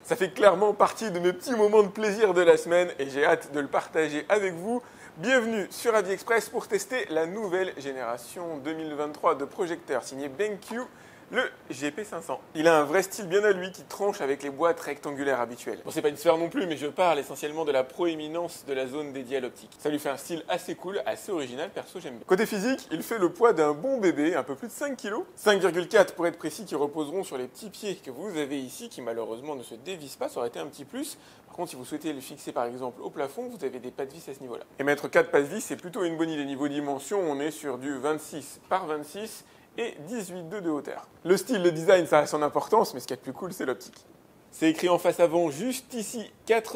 Ça fait clairement partie de mes petits moments de plaisir de la semaine et j'ai hâte de le partager avec vous. Bienvenue sur AviExpress pour tester la nouvelle génération 2023 de projecteurs signé BenQ, le GP500. Il a un vrai style bien à lui qui tranche avec les boîtes rectangulaires habituelles. Bon, c'est pas une sphère non plus, mais je parle essentiellement de la proéminence de la zone dédiée à l'optique. Ça lui fait un style assez cool, assez original, perso j'aime bien. Côté physique, il fait le poids d'un bon bébé, un peu plus de 5 kg. 5,4 pour être précis, qui reposeront sur les petits pieds que vous avez ici, qui malheureusement ne se dévissent pas, ça aurait été un petit plus. Par contre, si vous souhaitez le fixer par exemple au plafond, vous avez des pattes vis à ce niveau-là. Et mettre 4 pattes vis, c'est plutôt une bonne idée. Niveau dimension, on est sur du 26 par 26 et 18,2 de hauteur. Le style, le design, ça a son importance, mais ce qu'il y a de plus cool, c'est l'optique. C'est écrit en face avant, juste ici,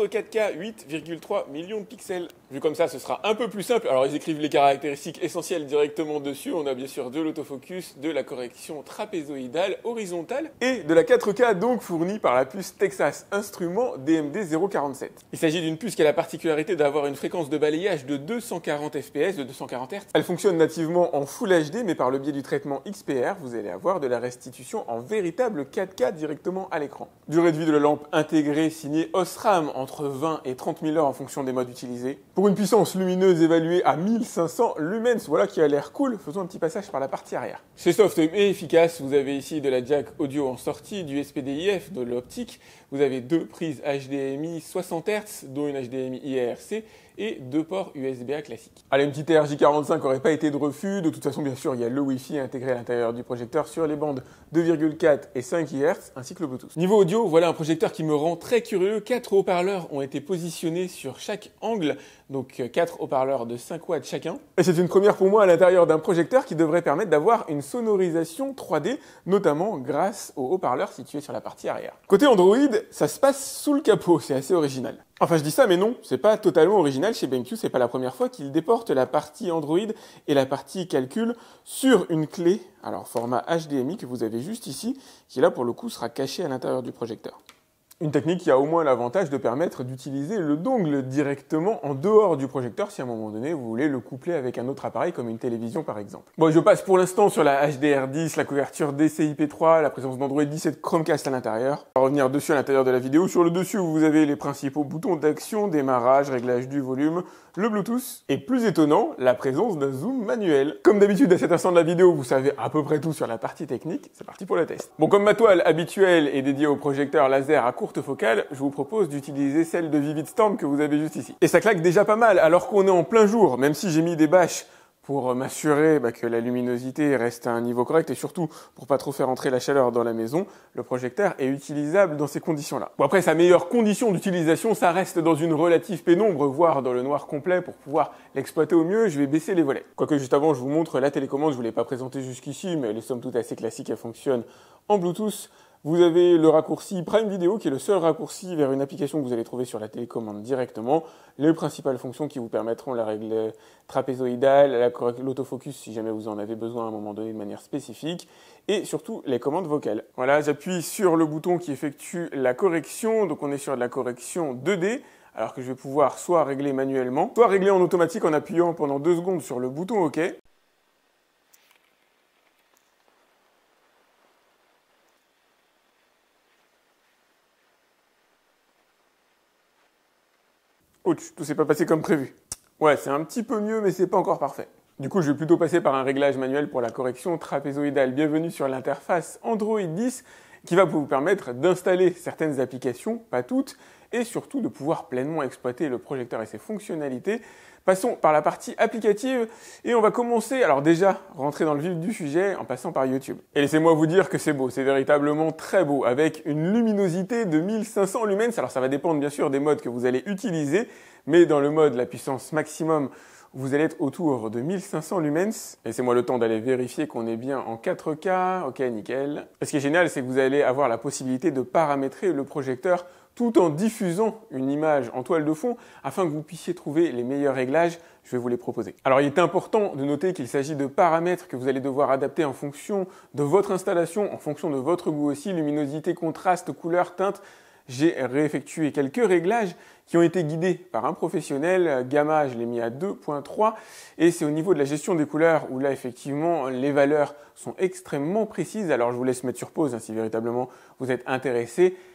4K 8,3 millions de pixels. Vu comme ça, ce sera un peu plus simple. Alors, ils écrivent les caractéristiques essentielles directement dessus. On a bien sûr de l'autofocus, de la correction trapézoïdale, horizontale et de la 4K donc fournie par la puce Texas Instruments DMD047. Il s'agit d'une puce qui a la particularité d'avoir une fréquence de balayage de 240 fps, de 240 Hz. Elle fonctionne nativement en Full HD, mais par le biais du traitement XPR, vous allez avoir de la restitution en véritable 4K directement à l'écran. Durée de vie de la lampe intégrée signée Osram entre 20 et 30 000 heures en fonction des modes utilisés. Pour une puissance lumineuse évaluée à 1500 lumens, voilà qui a l'air cool. Faisons un petit passage par la partie arrière. C'est soft et efficace, vous avez ici de la jack audio en sortie, du SPDIF, de l'optique, vous avez deux prises HDMI 60 Hz, dont une HDMI IRC, et deux ports USB-A classiques. Allez, une petite RJ45 n'aurait pas été de refus. De toute façon, bien sûr, il y a le Wi-Fi intégré à l'intérieur du projecteur sur les bandes 2,4 et 5 GHz, ainsi que le Bluetooth. Niveau audio, voilà un projecteur qui me rend très curieux. 4 haut-parleurs ont été positionnés sur chaque angle, donc 4 haut-parleurs de 5 watts chacun. Et c'est une première pour moi à l'intérieur d'un projecteur qui devrait permettre d'avoir une sonorisation 3D, notamment grâce aux haut-parleurs situés sur la partie arrière. Côté Android, ça se passe sous le capot, c'est assez original. Enfin, je dis ça, mais non, c'est pas totalement original chez BenQ, c'est pas la première fois qu'il déporte la partie Android et la partie calcul sur une clé, alors format HDMI que vous avez juste ici, qui là pour le coup sera caché à l'intérieur du projecteur. Une technique qui a au moins l'avantage de permettre d'utiliser le dongle directement en dehors du projecteur si à un moment donné vous voulez le coupler avec un autre appareil comme une télévision par exemple. Bon, je passe pour l'instant sur la HDR10, la couverture DCI-P3, la présence d'Android 10 et de Chromecast à l'intérieur. On va revenir dessus à l'intérieur de la vidéo. Sur le dessus, vous avez les principaux boutons d'action, démarrage, réglage du volume, le Bluetooth et plus étonnant, la présence d'un zoom manuel. Comme d'habitude à cet instant de la vidéo, vous savez à peu près tout sur la partie technique. C'est parti pour le test. Bon, comme ma toile habituelle est dédiée au projecteur laser à courte focale, je vous propose d'utiliser celle de Vivid Storm que vous avez juste ici. Et ça claque déjà pas mal alors qu'on est en plein jour, même si j'ai mis des bâches pour m'assurer que la luminosité reste à un niveau correct et surtout pour pas trop faire entrer la chaleur dans la maison, le projecteur est utilisable dans ces conditions-là. Bon, après, sa meilleure condition d'utilisation, ça reste dans une relative pénombre, voire dans le noir complet pour pouvoir l'exploiter au mieux. Je vais baisser les volets. Quoique juste avant, je vous montre la télécommande, je vous l'ai pas présentée jusqu'ici, mais elle est somme toute assez classique, elle fonctionne en Bluetooth. Vous avez le raccourci Prime Video qui est le seul raccourci vers une application que vous allez trouver sur la télécommande directement. Les principales fonctions qui vous permettront la règle trapézoïdale, l'autofocus si jamais vous en avez besoin à un moment donné de manière spécifique et surtout les commandes vocales. Voilà, j'appuie sur le bouton qui effectue la correction, donc on est sur de la correction 2D. Alors que je vais pouvoir soit régler manuellement, soit régler en automatique en appuyant pendant 2 secondes sur le bouton OK. Ouch, tout s'est pas passé comme prévu. Ouais, c'est un petit peu mieux, mais c'est pas encore parfait. Du coup, je vais plutôt passer par un réglage manuel pour la correction trapézoïdale. Bienvenue sur l'interface Android 10 qui va vous permettre d'installer certaines applications, pas toutes, et surtout de pouvoir pleinement exploiter le projecteur et ses fonctionnalités. Passons par la partie applicative et on va commencer, alors déjà, rentrer dans le vif du sujet en passant par YouTube. Et laissez-moi vous dire que c'est beau, c'est véritablement très beau, avec une luminosité de 1500 lumens. Alors ça va dépendre bien sûr des modes que vous allez utiliser, mais dans le mode la puissance maximum, vous allez être autour de 1500 lumens. Laissez-moi le temps d'aller vérifier qu'on est bien en 4K. Ok, nickel. Et ce qui est génial, c'est que vous allez avoir la possibilité de paramétrer le projecteur tout en diffusant une image en toile de fond afin que vous puissiez trouver les meilleurs réglages. Je vais vous les proposer. Alors, il est important de noter qu'il s'agit de paramètres que vous allez devoir adapter en fonction de votre installation, en fonction de votre goût aussi, luminosité, contraste, couleur, teinte. J'ai réeffectué quelques réglages qui ont été guidés par un professionnel. Gamma, je l'ai mis à 2.3 et c'est au niveau de la gestion des couleurs où là, effectivement, les valeurs sont extrêmement précises. Alors, je vous laisse mettre sur pause si véritablement vous êtes intéressé.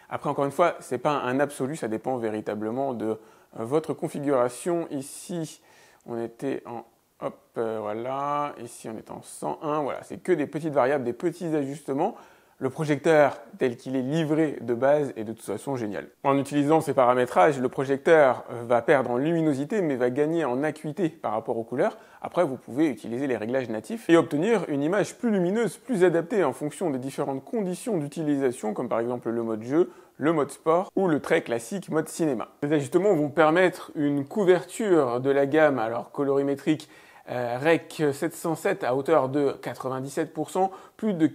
Après, encore une fois, ce n'est pas un absolu, ça dépend véritablement de votre configuration. Ici, on était en voilà, ici on est en 101, voilà, c'est que des petites variables, des petits ajustements. Le projecteur tel qu'il est livré de base est de toute façon génial. En utilisant ces paramétrages, le projecteur va perdre en luminosité mais va gagner en acuité par rapport aux couleurs. Après, vous pouvez utiliser les réglages natifs et obtenir une image plus lumineuse, plus adaptée en fonction des différentes conditions d'utilisation, comme par exemple le mode jeu, le mode sport ou le très classique mode cinéma. Ces ajustements vont permettre une couverture de la gamme alors colorimétrique REC 707 à hauteur de 97%, plus de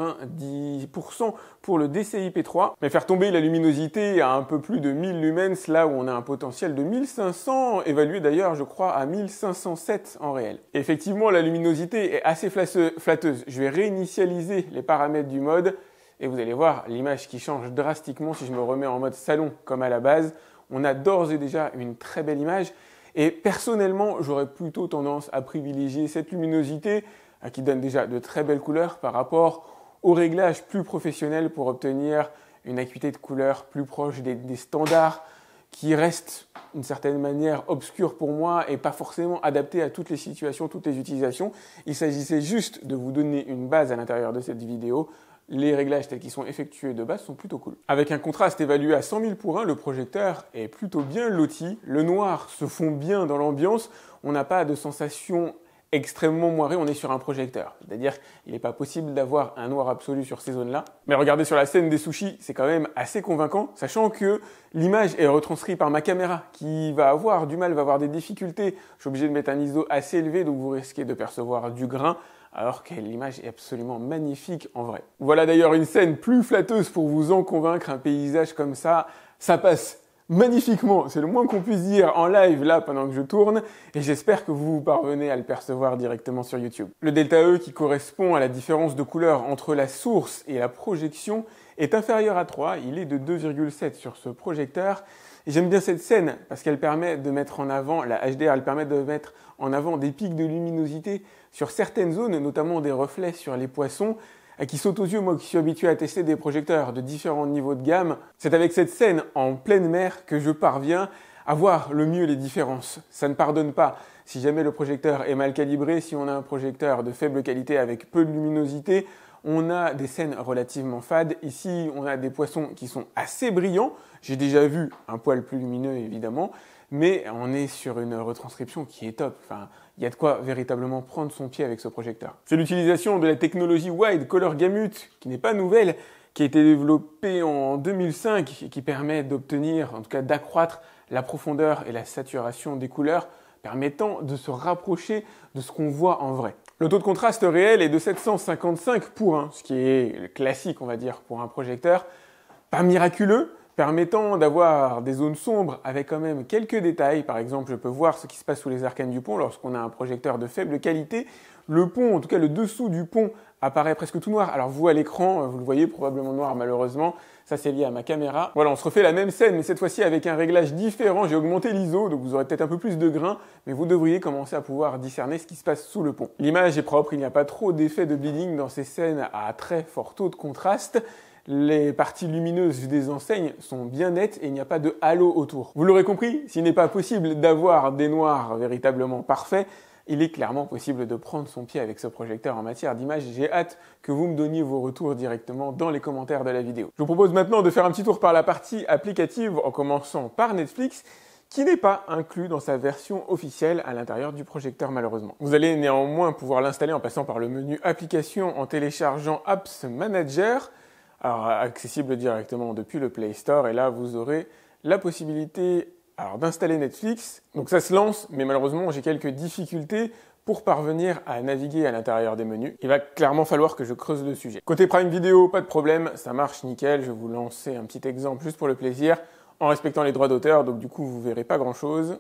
90% pour le DCI-P3, mais faire tomber la luminosité à un peu plus de 1000 lumens, là où on a un potentiel de 1500, évalué d'ailleurs je crois à 1507 en réel. Et effectivement, la luminosité est assez flatteuse. Je vais réinitialiser les paramètres du mode, et vous allez voir l'image qui change drastiquement si je me remets en mode salon comme à la base. On a d'ores et déjà une très belle image. Et personnellement, j'aurais plutôt tendance à privilégier cette luminosité qui donne déjà de très belles couleurs par rapport aux réglages plus professionnels pour obtenir une acuité de couleur plus proche des standards qui restent d'une certaine manière obscurs pour moi et pas forcément adaptés à toutes les situations, toutes les utilisations. Il s'agissait juste de vous donner une base à l'intérieur de cette vidéo. Les réglages tels qu'ils sont effectués de base sont plutôt cool. Avec un contraste évalué à 100 000 pour 1, le projecteur est plutôt bien loti. Le noir se fond bien dans l'ambiance. On n'a pas de sensation extrêmement moirée, on est sur un projecteur. C'est-à-dire qu'il n'est pas possible d'avoir un noir absolu sur ces zones-là. Mais regardez sur la scène des sushis, c'est quand même assez convaincant, sachant que l'image est retranscrite par ma caméra qui va avoir du mal, va avoir des difficultés. Je suis obligé de mettre un ISO assez élevé, donc vous risquez de percevoir du grain, alors que l'image est absolument magnifique en vrai. Voilà d'ailleurs une scène plus flatteuse pour vous en convaincre, un paysage comme ça passe magnifiquement, c'est le moins qu'on puisse dire en live là pendant que je tourne, et j'espère que vous parvenez à le percevoir directement sur YouTube. Le delta E qui correspond à la différence de couleur entre la source et la projection est inférieur à 3, il est de 2,7 sur ce projecteur. Et j'aime bien cette scène parce qu'elle permet de mettre en avant, la HDR, elle permet de mettre en avant des pics de luminosité sur certaines zones, notamment des reflets sur les poissons, qui sautent aux yeux, moi qui suis habitué à tester des projecteurs de différents niveaux de gamme. C'est avec cette scène en pleine mer que je parviens à voir le mieux les différences. Ça ne pardonne pas si jamais le projecteur est mal calibré, si on a un projecteur de faible qualité avec peu de luminosité. On a des scènes relativement fades. Ici, on a des poissons qui sont assez brillants. J'ai déjà vu un poil plus lumineux, évidemment, mais on est sur une retranscription qui est top. Enfin, il y a de quoi véritablement prendre son pied avec ce projecteur. C'est l'utilisation de la technologie Wide Color Gamut, qui n'est pas nouvelle, qui a été développée en 2005 et qui permet d'obtenir, en tout cas d'accroître la profondeur et la saturation des couleurs, permettant de se rapprocher de ce qu'on voit en vrai. Le taux de contraste réel est de 755 pour 1, ce qui est classique, on va dire, pour un projecteur. Pas miraculeux, permettant d'avoir des zones sombres avec quand même quelques détails. Par exemple, je peux voir ce qui se passe sous les arcanes du pont lorsqu'on a un projecteur de faible qualité. Le pont, en tout cas le dessous du pont, apparaît presque tout noir. Alors vous, à l'écran, vous le voyez probablement noir malheureusement. Ça, c'est lié à ma caméra. Voilà, on se refait la même scène, mais cette fois-ci avec un réglage différent. J'ai augmenté l'ISO, donc vous aurez peut-être un peu plus de grain, mais vous devriez commencer à pouvoir discerner ce qui se passe sous le pont. L'image est propre, il n'y a pas trop d'effet de bleeding dans ces scènes à très fort taux de contraste. Les parties lumineuses des enseignes sont bien nettes et il n'y a pas de halo autour. Vous l'aurez compris, s'il n'est pas possible d'avoir des noirs véritablement parfaits, il est clairement possible de prendre son pied avec ce projecteur en matière d'image. J'ai hâte que vous me donniez vos retours directement dans les commentaires de la vidéo. Je vous propose maintenant de faire un petit tour par la partie applicative en commençant par Netflix, qui n'est pas inclus dans sa version officielle à l'intérieur du projecteur malheureusement. Vous allez néanmoins pouvoir l'installer en passant par le menu Applications en téléchargeant Apps Manager, alors accessible directement depuis le Play Store, et là vous aurez la possibilité d'installer Netflix. Donc ça se lance, mais malheureusement j'ai quelques difficultés pour parvenir à naviguer à l'intérieur des menus. Il va clairement falloir que je creuse le sujet. Côté Prime Video, pas de problème, ça marche nickel. Je vais vous lancer un petit exemple juste pour le plaisir, en respectant les droits d'auteur, donc du coup vous verrez pas grand chose.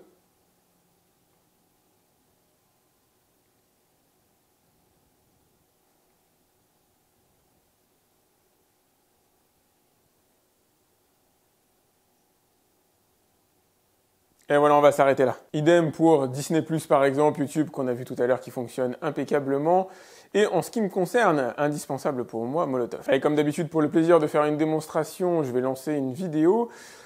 Et voilà, on va s'arrêter là. Idem pour Disney+, par exemple, YouTube, qu'on a vu tout à l'heure, qui fonctionne impeccablement. Et en ce qui me concerne, indispensable pour moi, Molotov. Et comme d'habitude, pour le plaisir de faire une démonstration, je vais lancer une vidéo.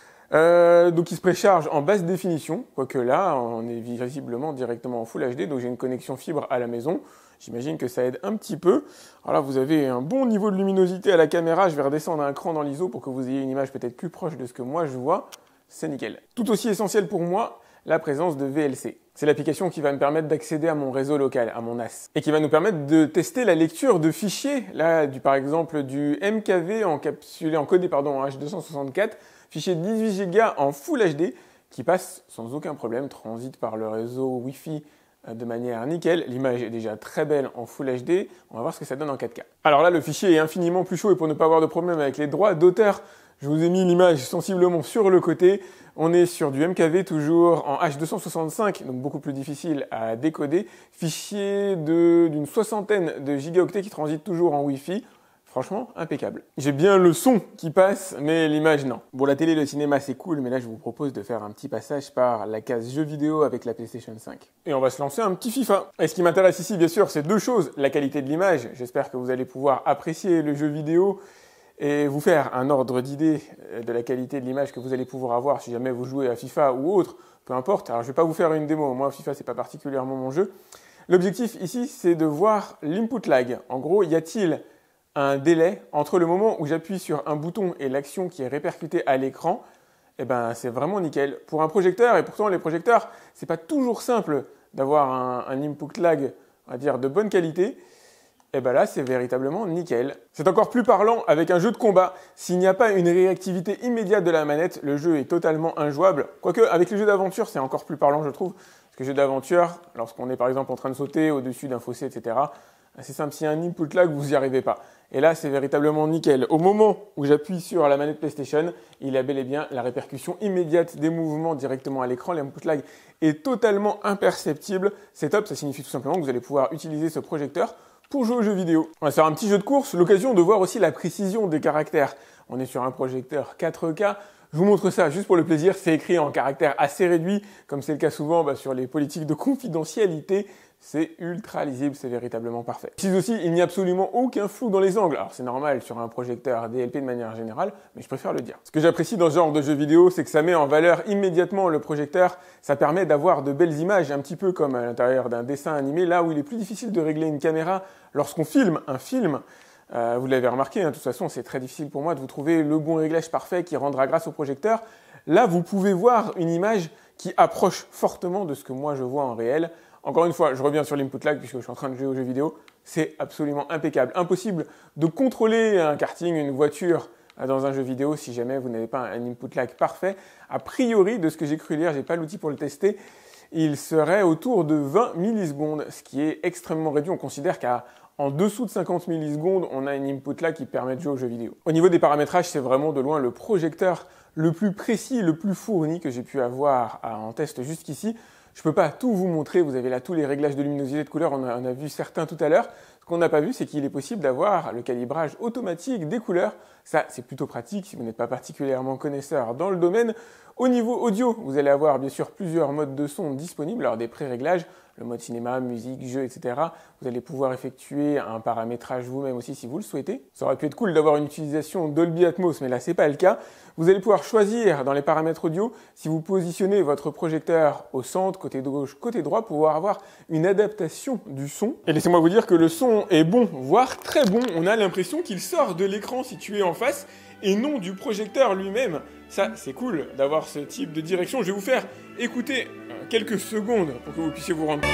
Donc il se précharge en basse définition, quoique là, on est visiblement directement en Full HD, donc j'ai une connexion fibre à la maison. J'imagine que ça aide un petit peu. Alors là, vous avez un bon niveau de luminosité à la caméra. Je vais redescendre un cran dans l'ISO pour que vous ayez une image peut-être plus proche de ce que moi je vois. C'est nickel. Tout aussi essentiel pour moi, la présence de VLC. C'est l'application qui va me permettre d'accéder à mon réseau local, à mon NAS, et qui va nous permettre de tester la lecture de fichiers, là, par exemple du MKV encodé en H264, fichier de 18 Go en Full HD, qui passe sans aucun problème, transite par le réseau Wi-Fi de manière nickel. L'image est déjà très belle en Full HD. On va voir ce que ça donne en 4K. Alors là, le fichier est infiniment plus chaud et pour ne pas avoir de problème avec les droits d'auteur, je vous ai mis l'image sensiblement sur le côté. On est sur du MKV toujours en H265, donc beaucoup plus difficile à décoder. Fichier d'une soixantaine de gigaoctets qui transite toujours en Wi-Fi. Franchement, impeccable. J'ai bien le son qui passe, mais l'image, non. Bon, la télé, le cinéma, c'est cool, mais là, je vous propose de faire un petit passage par la case jeux vidéo avec la PlayStation 5. Et on va se lancer un petit FIFA. Et ce qui m'intéresse ici, bien sûr, c'est deux choses. La qualité de l'image. J'espère que vous allez pouvoir apprécier le jeu vidéo et vous faire un ordre d'idée de la qualité de l'image que vous allez pouvoir avoir si jamais vous jouez à FIFA ou autre. Peu importe. Alors, je vais pas vous faire une démo. Moi, FIFA, c'est pas particulièrement mon jeu. L'objectif ici, c'est de voir l'input lag. En gros, y a-t-il un délai entre le moment où j'appuie sur un bouton et l'action qui est répercutée à l'écran? Eh ben, c'est vraiment nickel. Pour un projecteur, et pourtant les projecteurs, c'est pas toujours simple d'avoir un input lag, on va dire, de bonne qualité. Et ben là, c'est véritablement nickel. C'est encore plus parlant avec un jeu de combat. S'il n'y a pas une réactivité immédiate de la manette, le jeu est totalement injouable. Quoique, avec les jeux d'aventure, c'est encore plus parlant, je trouve. Parce que les jeux d'aventure, lorsqu'on est par exemple en train de sauter au-dessus d'un fossé, etc., c'est simple, s'il y a un input lag, vous n'y arrivez pas. Et là, c'est véritablement nickel. Au moment où j'appuie sur la manette PlayStation, il y a bel et bien la répercussion immédiate des mouvements directement à l'écran. L'input lag est totalement imperceptible. C'est top, ça signifie tout simplement que vous allez pouvoir utiliser ce projecteur pour jouer aux jeux vidéo. On va faire un petit jeu de course, l'occasion de voir aussi la précision des caractères. On est sur un projecteur 4K. Je vous montre ça juste pour le plaisir. C'est écrit en caractère assez réduit, comme c'est le cas souvent sur les politiques de confidentialité. C'est ultra lisible, c'est véritablement parfait. Ici aussi, il n'y a absolument aucun flou dans les angles. Alors c'est normal sur un projecteur DLP de manière générale, mais je préfère le dire. Ce que j'apprécie dans ce genre de jeu vidéo, c'est que ça met en valeur immédiatement le projecteur. Ça permet d'avoir de belles images, un petit peu comme à l'intérieur d'un dessin animé, là où il est plus difficile de régler une caméra lorsqu'on filme un film. Vous l'avez remarqué, de toute façon, c'est très difficile pour moi de vous trouver le bon réglage parfait qui rendra grâce au projecteur. Là, vous pouvez voir une image qui approche fortement de ce que moi je vois en réel. Encore une fois, je reviens sur l'input lag puisque je suis en train de jouer aux jeux vidéo. C'est absolument impeccable. Impossible de contrôler un karting, une voiture dans un jeu vidéo si jamais vous n'avez pas un input lag parfait. A priori, de ce que j'ai cru lire, j'ai pas l'outil pour le tester, il serait autour de 20 millisecondes, ce qui est extrêmement réduit. On considère qu'en dessous de 50 millisecondes, on a une input lag qui permet de jouer aux jeux vidéo. Au niveau des paramétrages, c'est vraiment de loin le projecteur le plus précis, le plus fourni que j'ai pu avoir en test jusqu'ici. Je peux pas tout vous montrer, vous avez là tous les réglages de luminosité de couleur, on a vu certains tout à l'heure. Ce qu'on n'a pas vu, c'est qu'il est possible d'avoir le calibrage automatique des couleurs. Ça, c'est plutôt pratique si vous n'êtes pas particulièrement connaisseur dans le domaine. Au niveau audio, vous allez avoir bien sûr plusieurs modes de son disponibles, alors des pré-réglages, le mode cinéma, musique, jeu, etc. Vous allez pouvoir effectuer un paramétrage vous-même aussi si vous le souhaitez. Ça aurait pu être cool d'avoir une utilisation Dolby Atmos, mais là c'est pas le cas. Vous allez pouvoir choisir dans les paramètres audio si vous positionnez votre projecteur au centre, côté gauche, côté droit, pour pouvoir avoir une adaptation du son. Et laissez-moi vous dire que le son est bon, voire très bon. On a l'impression qu'il sort de l'écran situé en face et non du projecteur lui-même. Ça, c'est cool d'avoir ce type de direction. Je vais vous faire écouter quelques secondes pour que vous puissiez vous rendre compte.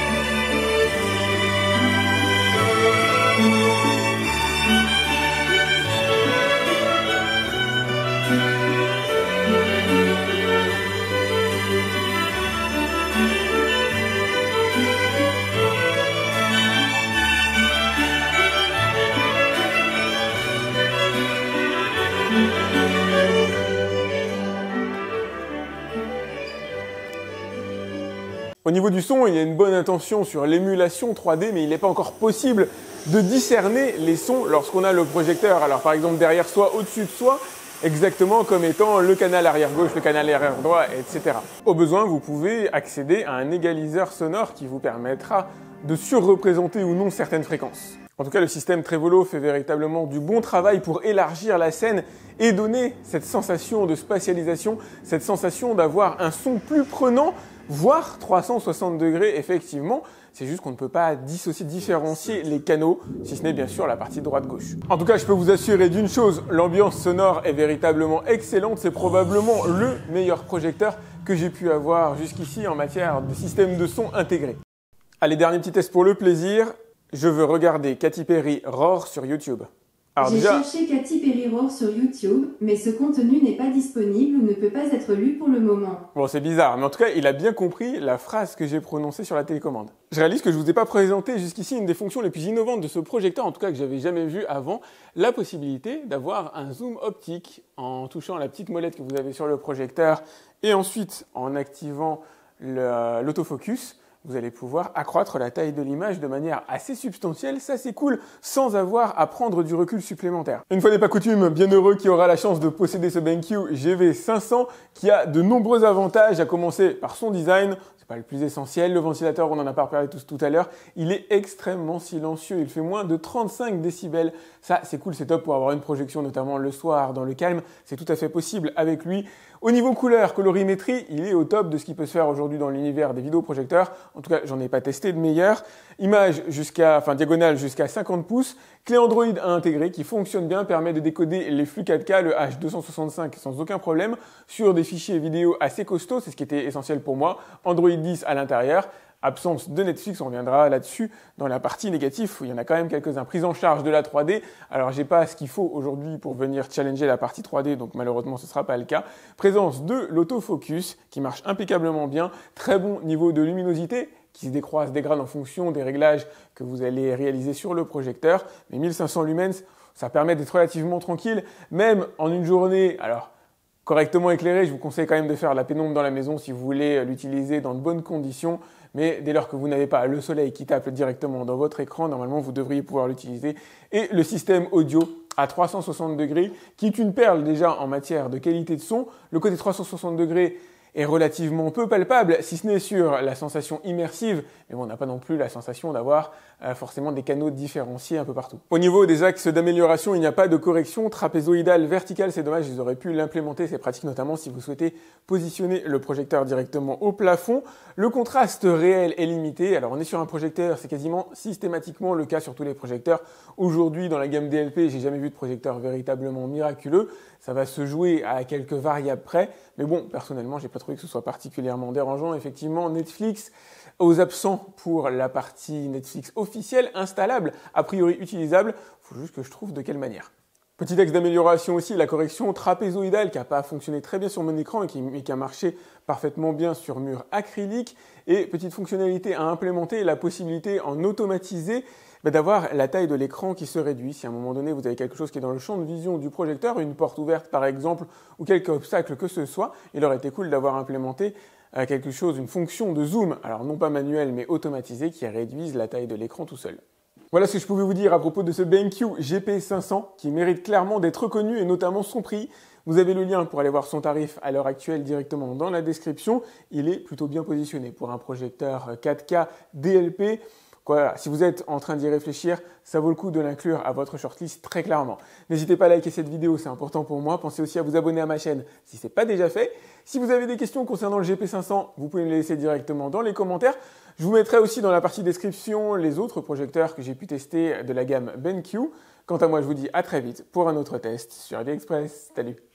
Au niveau du son, il y a une bonne intention sur l'émulation 3D, mais il n'est pas encore possible de discerner les sons lorsqu'on a le projecteur. Alors par exemple derrière soi, au-dessus de soi, exactement comme étant le canal arrière gauche, le canal arrière droit, etc. Au besoin, vous pouvez accéder à un égaliseur sonore qui vous permettra de surreprésenter ou non certaines fréquences. En tout cas, le système Trevolo fait véritablement du bon travail pour élargir la scène et donner cette sensation de spatialisation, cette sensation d'avoir un son plus prenant, voire 360 degrés effectivement. C'est juste qu'on ne peut pas différencier les canaux, si ce n'est bien sûr la partie droite-gauche. En tout cas, je peux vous assurer d'une chose, l'ambiance sonore est véritablement excellente. C'est probablement le meilleur projecteur que j'ai pu avoir jusqu'ici en matière de système de son intégré. Allez, dernier petit test pour le plaisir. Je veux regarder Katy Perry Roar sur YouTube. J'ai cherché Katy Perry Roar sur YouTube, mais ce contenu n'est pas disponible ou ne peut pas être lu pour le moment. Bon, c'est bizarre, mais en tout cas, il a bien compris la phrase que j'ai prononcée sur la télécommande. Je réalise que je vous ai pas présenté jusqu'ici une des fonctions les plus innovantes de ce projecteur, en tout cas que j'avais jamais vu avant, la possibilité d'avoir un zoom optique en touchant la petite molette que vous avez sur le projecteur et ensuite en activant l'autofocus. Vous allez pouvoir accroître la taille de l'image de manière assez substantielle, ça c'est cool, sans avoir à prendre du recul supplémentaire. Une fois n'est pas coutume, bien heureux qui aura la chance de posséder ce BenQ GV500 qui a de nombreux avantages, à commencer par son design. C'est pas le plus essentiel, le ventilateur, on en a parlé tout à l'heure, il est extrêmement silencieux, il fait moins de 35 décibels. Ça, c'est cool, c'est top pour avoir une projection, notamment le soir, dans le calme, c'est tout à fait possible avec lui. Au niveau couleur, colorimétrie, il est au top de ce qui peut se faire aujourd'hui dans l'univers des vidéoprojecteurs. En tout cas, j'en ai pas testé de meilleur. Image diagonale jusqu'à 50 pouces. Clé Android à intégrer qui fonctionne bien, permet de décoder les flux 4K, le H265 sans aucun problème, sur des fichiers vidéo assez costauds, c'est ce qui était essentiel pour moi. Android 10 à l'intérieur. Absence de Netflix, on reviendra là-dessus dans la partie négative où il y en a quand même quelques-uns. Prise en charge de la 3D, alors j'ai pas ce qu'il faut aujourd'hui pour venir challenger la partie 3D, donc malheureusement ce sera pas le cas. Présence de l'autofocus qui marche impeccablement bien, très bon niveau de luminosité qui se décroît, se dégrade en fonction des réglages que vous allez réaliser sur le projecteur. Mais 1500 lumens, ça permet d'être relativement tranquille, même en une journée. Alors, correctement éclairé, je vous conseille quand même de faire la pénombre dans la maison si vous voulez l'utiliser dans de bonnes conditions. Mais dès lors que vous n'avez pas le soleil qui tape directement dans votre écran, normalement vous devriez pouvoir l'utiliser. Et le système audio à 360 degrés, qui est une perle déjà en matière de qualité de son. Le côté 360 degrés est relativement peu palpable, si ce n'est sur la sensation immersive, mais bon, on n'a pas non plus la sensation d'avoir forcément des canaux différenciés un peu partout. Au niveau des axes d'amélioration, il n'y a pas de correction trapézoïdale verticale, c'est dommage, ils auraient pu l'implémenter, c'est pratique notamment si vous souhaitez positionner le projecteur directement au plafond. Le contraste réel est limité, alors on est sur un projecteur, c'est quasiment systématiquement le cas sur tous les projecteurs. Aujourd'hui, dans la gamme DLP, j'ai jamais vu de projecteur véritablement miraculeux, ça va se jouer à quelques variables près, mais bon, personnellement, j'ai pas trouvé que ce soit particulièrement dérangeant. Effectivement, Netflix, aux absents pour la partie Netflix officielle, installable, a priori utilisable, faut juste que je trouve de quelle manière. Petit axe d'amélioration aussi, la correction trapézoïdale qui n'a pas fonctionné très bien sur mon écran mais qui a marché parfaitement bien sur mur acrylique. Et petite fonctionnalité à implémenter, la possibilité en automatisé d'avoir la taille de l'écran qui se réduit. Si à un moment donné vous avez quelque chose qui est dans le champ de vision du projecteur, une porte ouverte par exemple, ou quelque obstacle que ce soit, il aurait été cool d'avoir implémenté quelque chose, une fonction de zoom, alors non pas manuelle mais automatisée, qui réduise la taille de l'écran tout seul. Voilà ce que je pouvais vous dire à propos de ce BenQ GP500 qui mérite clairement d'être reconnu et notamment son prix. Vous avez le lien pour aller voir son tarif à l'heure actuelle directement dans la description. Il est plutôt bien positionné pour un projecteur 4K DLP. Voilà, si vous êtes en train d'y réfléchir, ça vaut le coup de l'inclure à votre shortlist très clairement. N'hésitez pas à liker cette vidéo, c'est important pour moi. Pensez aussi à vous abonner à ma chaîne si ce n'est pas déjà fait. Si vous avez des questions concernant le GP500, vous pouvez me les laisser directement dans les commentaires. Je vous mettrai aussi dans la partie description les autres projecteurs que j'ai pu tester de la gamme BenQ. Quant à moi, je vous dis à très vite pour un autre test sur AliExpress. Salut!